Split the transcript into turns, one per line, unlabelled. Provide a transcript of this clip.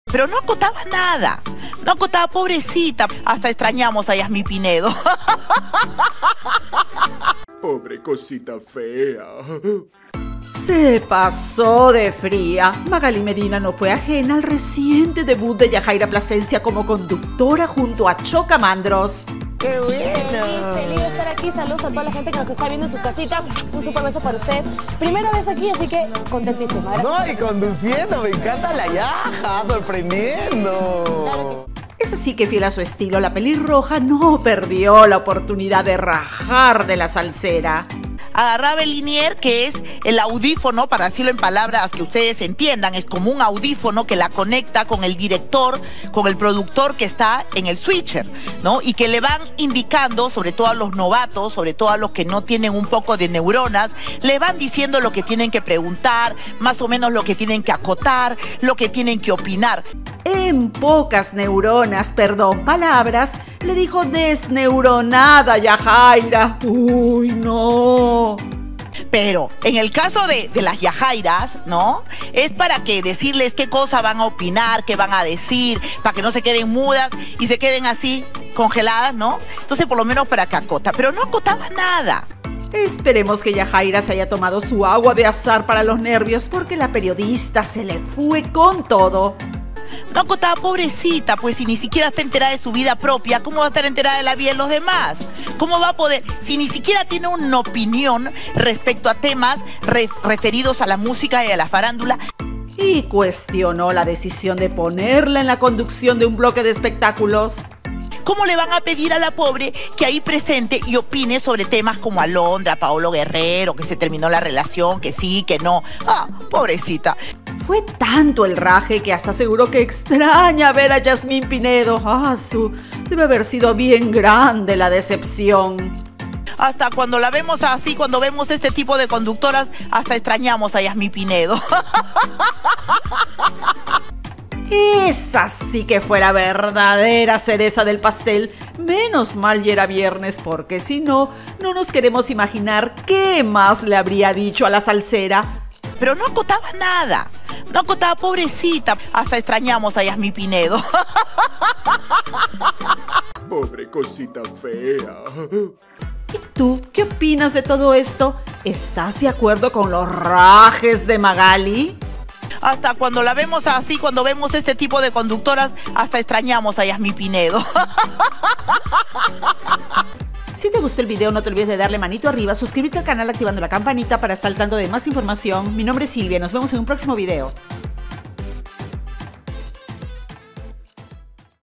Pero no acotaba nada. No acotaba, pobrecita. Hasta extrañamos a Yasmín Pinedo.
Pobre cosita fea.
Se pasó de fría. Magali Medina no fue ajena al reciente debut de Yajaira Plasencia como conductora junto a Chocamandros.
¡Qué bueno! Feliz de estar aquí. Saludos a toda la gente que nos está viendo en su casita. Un super beso para ustedes. Primera vez aquí, así que contentísima.
No, y conduciendo, me encanta la Yaja, sorprendiendo.
Claro que sí.
Es así que, fiel a su estilo, la pelirroja no perdió la oportunidad de rajar de la salsera.
Agarraba el linier, que es el audífono, para decirlo en palabras que ustedes entiendan, es como un audífono que la conecta con el director, con el productor que está en el switcher, ¿no? Y que le van indicando, sobre todo a los novatos, sobre todo a los que no tienen un poco de neuronas, le van diciendo lo que tienen que preguntar, más o menos lo que tienen que acotar, lo que tienen que opinar.
En pocas neuronas, palabras, le dijo desneuronada Yajaira. ¡Uy, no!
Pero en el caso de las yajairas, ¿no? Es para que decirles qué cosa van a opinar, qué van a decir, para que no se queden mudas y se queden así, congeladas, ¿no? Entonces, por lo menos para que acota. Pero no acotaba nada.
Esperemos que Yajaira se haya tomado su agua de azar para los nervios, porque la periodista se le fue con todo.
No acotaba, pobrecita, pues si ni siquiera está enterada de su vida propia, ¿cómo va a estar enterada de la vida de los demás? ¿Cómo va a poder? Si ni siquiera tiene una opinión respecto a temas referidos a la música y a la farándula.
Y cuestionó la decisión de ponerla en la conducción de un bloque de espectáculos.
¿Cómo le van a pedir a la pobre que ahí presente y opine sobre temas como Alondra, Paolo Guerrero, que se terminó la relación, que sí, que no? Ah, pobrecita.
Fue tanto el raje que hasta aseguró que extraña ver a Yasmín Pinedo. Debe haber sido bien grande la decepción.
Hasta cuando la vemos así, cuando vemos este tipo de conductoras, hasta extrañamos a Yasmín Pinedo.
Esa sí que fue la verdadera cereza del pastel. Menos mal y era viernes, porque si no, no nos queremos imaginar qué más le habría dicho a la salsera.
Pero no acotaba nada. No acotaba, pobrecita. Hasta extrañamos a Yasmín Pinedo.
Pobre cosita fea.
¿Y tú qué opinas de todo esto? ¿Estás de acuerdo con los rajes de Magali?
Hasta cuando la vemos así, cuando vemos este tipo de conductoras, hasta extrañamos a Yasmín Pinedo.
Si te gustó el video, no te olvides de darle manito arriba, suscribirte al canal activando la campanita para estar al tanto de más información. Mi nombre es Silvia, nos vemos en un próximo video.